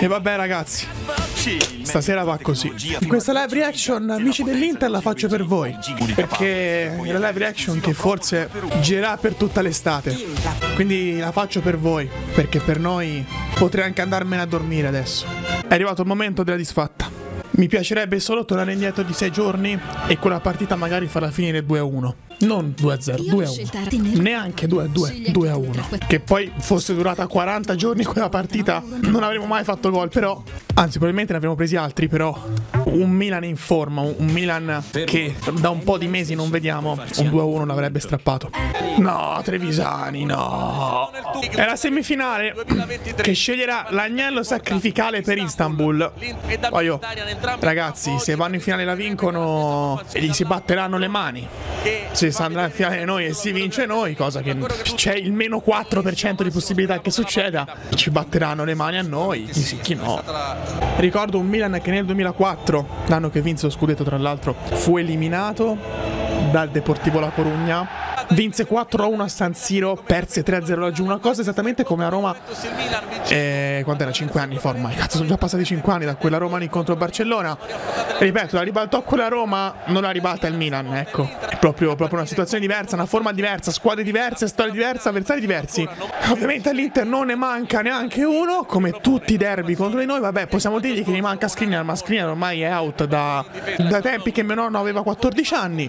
E vabbè ragazzi, stasera va così. Questa live reaction, amici dell'Inter, la faccio per voi, perché è la live reaction che forse girerà per tutta l'estate. Quindi la faccio per voi, perché per noi potrei anche andarmene a dormire adesso. È arrivato il momento della disfatta. Mi piacerebbe solo tornare indietro di 6 giorni e quella partita magari farla finire 2-1. Non 2-0, 2-1. Neanche 2-2, 2-1. Che poi fosse durata 40 giorni quella partita, non avremmo mai fatto gol, però. Anzi, probabilmente ne avremmo presi altri, però. Un Milan in forma, un Milan che da un po' di mesi non vediamo, un 2-1 l'avrebbe strappato. No, Trevisani, no. È la semifinale che sceglierà l'agnello sacrificale per Istanbul. Poi io, ragazzi, se vanno in finale e la vincono, gli si batteranno le mani. Se andrà in finale noi e si vince noi, cosa che c'è il meno 4% di possibilità che succeda, ci batteranno le mani a noi, chi no. Ricordo un Milan che nel 2004, l'anno che vinse lo scudetto tra l'altro, fu eliminato dal Deportivo La Corugna. Vinse 4-1 a San Siro, perse 3-0 laggiù, una cosa esattamente come a Roma. Quanto era? 5 anni fa ormai, cazzo, sono già passati 5 anni da quella Roma lì contro Barcellona. Ripeto, la ribaltò quella Roma, non la ribalta il Milan, ecco. È proprio una situazione diversa, una forma diversa, squadre diverse, storie diverse, avversari diversi. Ovviamente all'Inter non ne manca neanche uno, come tutti i derby contro di noi. Vabbè, possiamo dirgli che gli manca Skriniar, ma Skriniar ormai è out da tempi che mio nonno aveva 14 anni.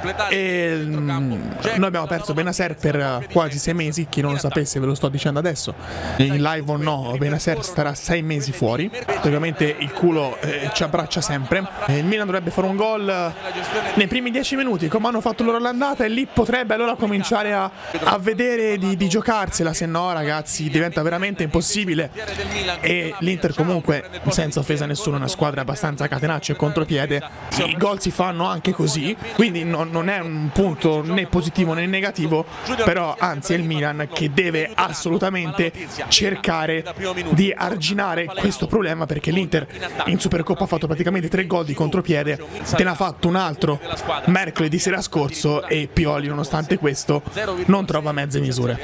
E noi abbiamo perso Bennacer per quasi 6 mesi. Chi non lo sapesse ve lo sto dicendo adesso, in live o no, Bennacer starà 6 mesi fuori. Ovviamente il culo ci abbraccia sempre. Il Milan dovrebbe fare un gol nei primi 10 minuti come hanno fatto loro all'andata, e lì potrebbe allora cominciare a vedere di giocarsela. Se no ragazzi diventa veramente impossibile. E l'Inter comunque, senza offesa a nessuno, è una squadra abbastanza catenaccio e contropiede. I gol si fanno anche così, quindi non è un punto né positivo né negativo, però anzi è il Milan che deve assolutamente cercare di arginare questo problema, perché l'Inter in Supercoppa ha fatto praticamente 3 gol di contropiede, te ne ha fatto un altro mercoledì sera scorso, e Pioli nonostante questo non trova mezze misure.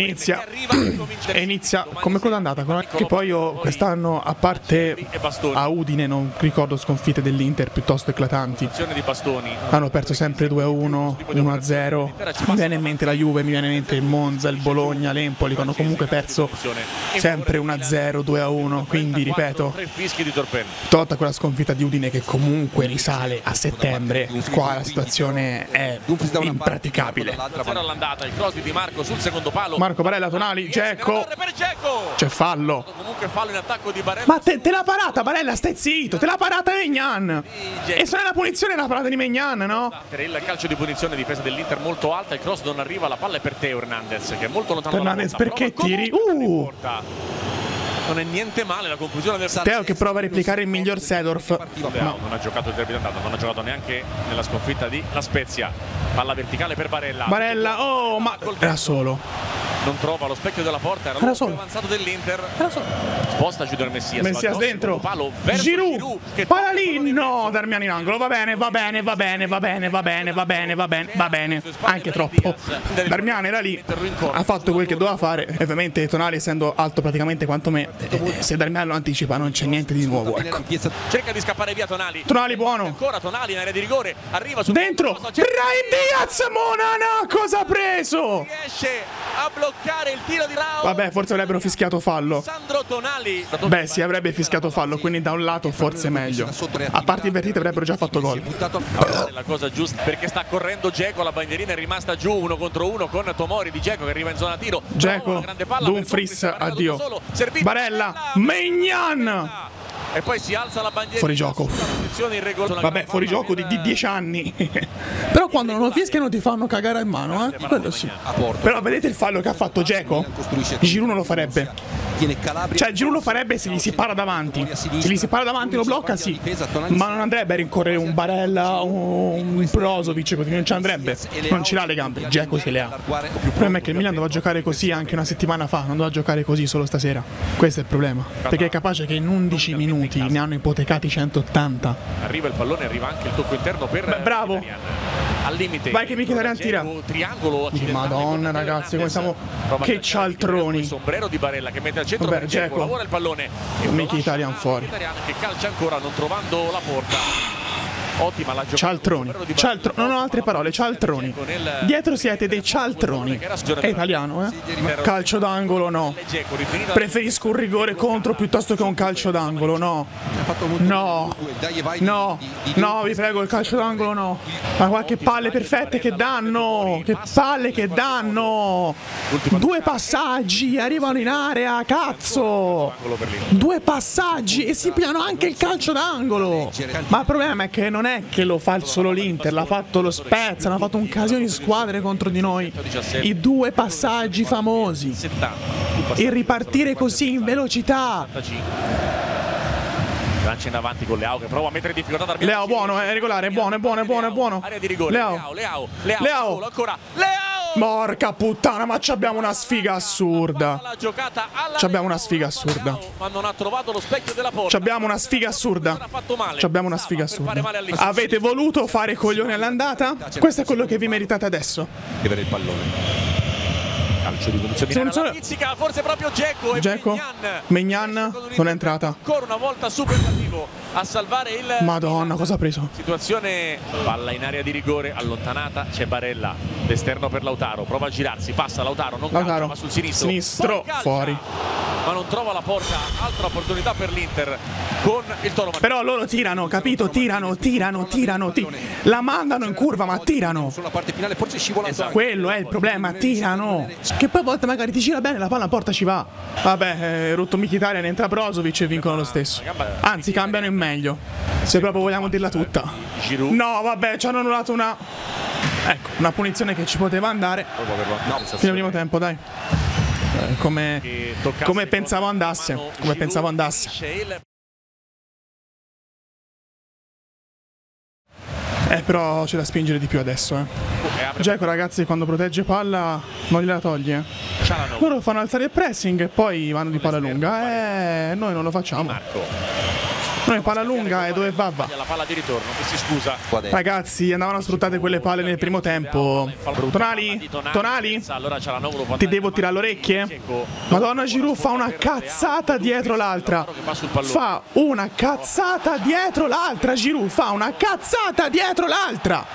Inizia come quello andata, che poi io quest'anno, a parte a Udine, non ricordo sconfitte dell'Inter piuttosto eclatanti. Hanno perso sempre 2-1, 1-0. Mi viene in mente la Juve, mi viene in mente il Monza, il Bologna, l'Empoli, che hanno comunque perso sempre 1-0, 2-1. Quindi ripeto, tolta quella sconfitta di Udine che comunque risale a settembre, qua la situazione è impraticabile. Marco Barella, Tonali, Dzeko. C'è fallo. Ma te l'ha parata Barella, stai zitto, te l'ha parata Maignan. E se non è la punizione, è la parata di Maignan, no? Il calcio di punizione, difesa dell'Inter molto alta, il cross non arriva, la palla è per Teo Hernandez che è molto lontano dalla porta. Perché tiri? Non è niente male la conclusione del Teo che prova a replicare il miglior Seedorf. No, non ha giocato il derby d'andata, non ha giocato neanche nella sconfitta di La Spezia. Palla verticale per Barella. Oh, ma era solo. Non trova lo specchio della porta, era l'uomo più avanzato dell'Inter. Sposta Junior Messias dentro. Palo Giroud. Palla lì, no, Darmian in angolo. Va bene. Anche troppo. Darmian era lì, ha fatto quel che doveva fare. Ovviamente Tonali, essendo alto praticamente quanto me, se Darmian lo anticipa non c'è niente di nuovo, ecco. Cerca di scappare via Tonali. Tonali buono. Ancora Tonali in area di rigore. Arriva su dentro. Brahim Diaz, Monana, cosa ha preso? Riesce a bloccare il tiro di Rao. Vabbè, forse avrebbero fischiato fallo. Sandro Tonali. Beh, si avrebbe fischiato fallo, quindi da un lato forse meglio. A parte invertite avrebbero già fatto gol. La cosa giusta, perché sta correndo Dzeko, la bandierina è rimasta giù 1 contro 1 con Tomori di Dzeko che arriva in zona tiro. Dzeko, Dumfries, addio. Barella, Maignan. E poi si alza la bandiera. Fuori gioco. Vabbè, fuori gioco di 10 anni. Però quando non lo fischiano ti fanno cagare in mano, quello sì. Però vedete il fallo che ha fatto Dzeko? Giroud non lo farebbe. Cioè Giroud lo farebbe se gli si para davanti. Se gli si para davanti lo blocca, sì. Ma non andrebbe a rincorrere un Barella o un Brozovic, così non ci andrebbe. Non ce l'ha le gambe, Dzeko se le ha. Il problema è che il Milan doveva giocare così anche una settimana fa, non doveva giocare così solo stasera. Questo è il problema. Perché è capace che in 11 minuti ne hanno ipotecati 180. Arriva il pallone, arriva anche il tocco interno per bravo. al limite. Vai che Mkhitaryan tira. Triangolo. Madonna ragazzi, come siamo. Che cialtroni. Il sombrero di Barella che mette al centro. Vabbè, Dzeko lavora il pallone. Mkhitaryan fuori. Che calcia ancora non trovando la porta. Ottima la giocata. Cialtroni. Non ho altre parole, cialtroni. Dietro siete dei cialtroni. È italiano, eh? Calcio d'angolo no. Preferisco un rigore contro piuttosto che un calcio d'angolo, no. No. No. No, vi prego, il calcio d'angolo no. Ma qualche palle perfette che danno. Che palle che danno. 2 passaggi, arrivano in area, cazzo. 2 passaggi e si piano anche il calcio d'angolo. Ma il problema è che non è che lo fa solo l'Inter, l'ha fatto lo Spezia, hanno fatto un casino di squadre contro di noi. I 2 passaggi famosi, il ripartire così in velocità. Lancia in avanti con Leao che prova a mettere in difficoltà. Leao buono, è regolare, è buono, è buono, è buono, è buono. Area di rigore. Leao. Ancora. Leao! Porca puttana, ma abbiamo una sfiga assurda. Abbiamo una sfiga assurda. Ma non ha trovato lo specchio della porta. Abbiamo una sfiga assurda. Abbiamo una sfiga assurda. Avete voluto fare coglioni all'andata? Questo è quello che vi meritate adesso. E per il pallone. Calcio di punizione. Pizzica, forse proprio Dzeko. Maignan non è entrata. Ancora una volta superlativo a salvare il. Madonna, cosa ha preso? Situazione, palla in area di rigore, allontanata, c'è Barella, l'esterno per Lautaro, prova a girarsi, passa Lautaro, non calcia, ma sul sinistro. Fuori. Ma non trova la porta, altra opportunità per l'Inter con il Toro. Però loro tirano, capito? Tirano. La mandano in curva, ma tirano. Sulla parte finale forse scivolato. Quello è il problema, tirano. Che poi a volte magari ti gira bene, la palla in porta ci va. Vabbè, rotto Mkhitaryan, entra Brozovic e vincono lo stesso. Anzi, cambiano in meglio. Se proprio vogliamo dirla tutta. No, vabbè, ci hanno annullato una. Ecco, una punizione che ci poteva andare. Fino al primo tempo, dai. Come pensavo andasse. Però c'è da spingere di più adesso, Dzeko, ragazzi, quando protegge palla non gliela toglie. Loro fanno alzare il pressing e poi vanno di palla lunga. Noi non lo facciamo. Noi palla lunga e dove va? La palla di ritorno che si scusa. Ragazzi, andavano sfruttate quelle palle nel primo tempo. Tonali? Ti devo tirare le orecchie? Madonna, Giroud fa una cazzata dietro l'altra. Giroud fa una cazzata dietro l'altra.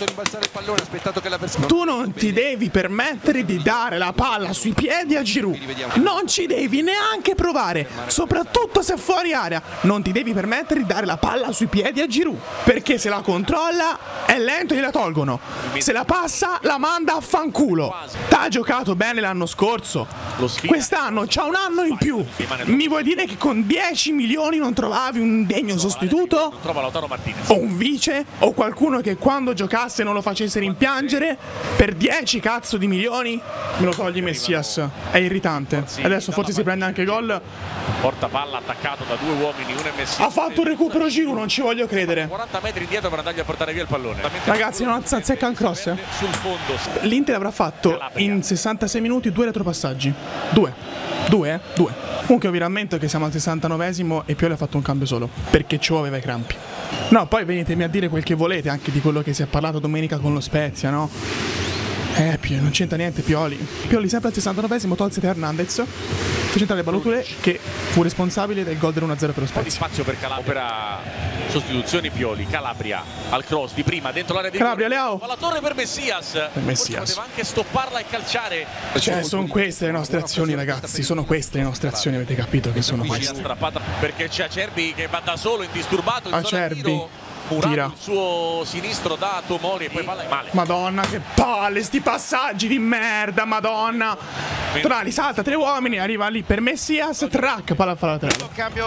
Tu non ti devi permettere di dare la palla sui piedi a Giroud. Non ci devi neanche provare. Soprattutto se fuori area. Non ti devi permettere di dare la palla sui piedi a Giroud, perché se la controlla è lento e gliela tolgono, se la passa la manda a fanculo. T'ha giocato bene l'anno scorso, quest'anno c'ha un anno in più. Mi vuoi dire che con 10 milioni non trovavi un degno sostituto? O un vice? O qualcuno che quando giocasse non lo facesse rimpiangere? Per 10 cazzo di milioni? Me lo togli Messias, è irritante. Adesso forse si prende anche gol. Porta palla attaccato da 2 uomini, uno è Messias. Ha fatto un recupero Giroud, non ci voglio credere. 40 metri indietro per andargli a portare via il pallone. Ragazzi, non azzecca un cross. L'Inter avrà fatto in 66 minuti 2 retropassaggi. 2. Comunque vi rammento che siamo al 69esimo e Pioli ha fatto un cambio solo, perché Ciò aveva i crampi. No, poi venitemi a dire quel che volete anche di quello che si è parlato domenica con lo Spezia, no? Non c'entra niente Pioli. Pioli sempre al 69esimo tolse Hernandez, fece entrare Balotule che fu responsabile del gol del 1-0 per lo Spezia. Spazio per Calabria, sostituzioni Pioli, Calabria al cross di prima dentro l'area di Calabria, Leao. La torre per Messias. Poteva anche stopparla e calciare. Sono queste le nostre azioni, ragazzi, sono queste le nostre azioni, avete capito che sono queste. Perché c'è Acerbi che va da solo indisturbato in Acerbi tira il suo sinistro da Tomori e poi palla male. Madonna, che palle, sti passaggi di merda, madonna. Tonali salta 3 uomini, arriva lì per Messias, track, palla fa laterale.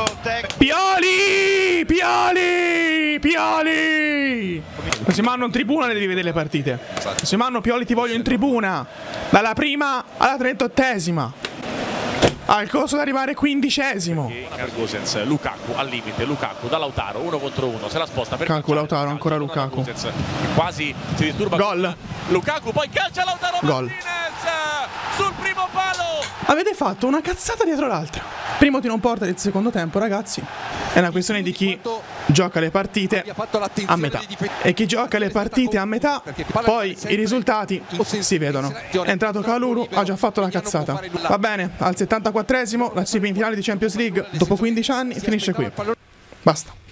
Pioli! Se mi hanno in tribuna ne devi vedere le partite. Se mi hanno Pioli ti voglio in tribuna. Dalla prima alla 38esima. Al costo di arrivare 15esimo. Lukaku al limite, Lukaku da Lautaro 1 contro 1, se la sposta per calcolo Lautaro, ancora Lukaku. Quasi si disturba. Gol. Lukaku poi calcia Lautaro Martinez sul primo palo. Avete fatto una cazzata dietro l'altra. Primo tiro in porta del secondo tempo, ragazzi. È una questione di chi gioca le partite a metà. E chi gioca le partite a metà, poi i risultati si vedono. È entrato Kalulu, ha già fatto la cazzata. Va bene, al 74esimo, la semifinale di Champions League, dopo 15 anni, finisce qui. Basta.